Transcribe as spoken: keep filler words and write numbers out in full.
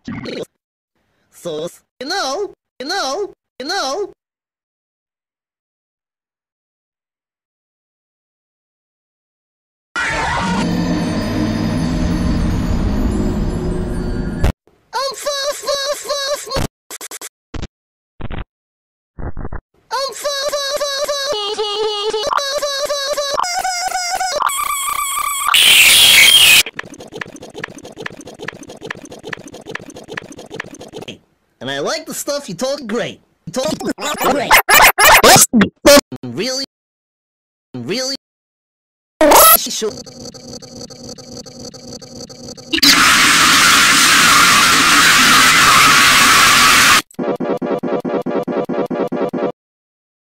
So, you know, you know, you know. I'm fa fa fa fa. I'm fa fa fa fa fa And I like the stuff you told. Great. You told great. Really, really. Sure.